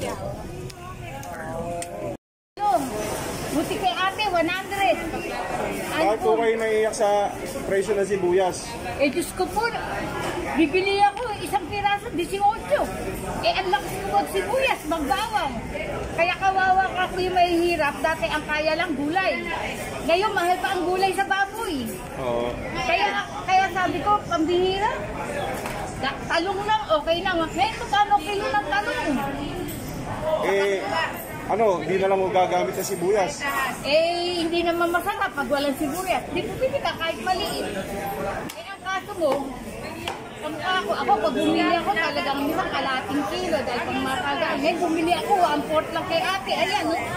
Buti kay ate, 100. Bakit po kayo naiiyak sa presyo ng sibuyas? Eh, Diyos ko po, bibili ako isang piraso, 18. Eh, ang lakas ko magsibuyas, magbawang. Kaya kawawa ako yung mahihirap. Dati ang kaya lang gulay. Ngayon, mahal pa ang gulay sa baboy. Oo. Kaya sabi ko, pambihira. Talong lang, okay lang. Ngayon, magkano kilo ng talong? Eh, di na lang mo gagamit sa sibuyas? Eh, hindi naman masarap pag walang sibuyas. Di bumili ka kahit maliit. Eh, ang kaso mo, ako pag bumili ako talagang isang kalating kilo dahil pang makagaan. Ngayon, bumili ako, 1/4 lang kay ate. Ayan, no?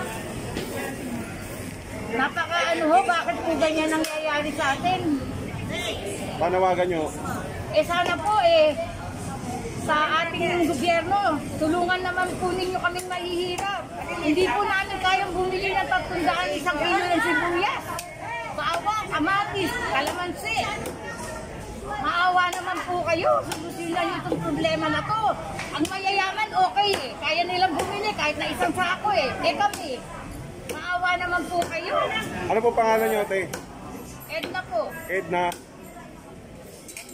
Bakit po ganyan nangyayari sa atin? Panawagan nyo? Eh, sana po, sa ating gobyerno, tulungan naman po ninyo kaming mahihirap. Hindi po namin kayang bumili ng 300 isang kilo ng sibuyas. Bawang, kamatis, kalamansi. Maawa naman po kayo. Sususilan nyo itong problema na to. Ang mayayaman, okay eh. Kaya nilang bumili kahit na isang sako eh. Eh kami, maawa naman po kayo. Ano po pangalan nyo, ate? Edna po. Edna.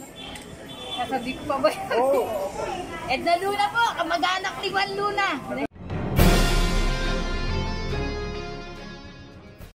Sasabi ko pa ba? Oh. Edna Luna po, kamag-anak ni Juan Luna.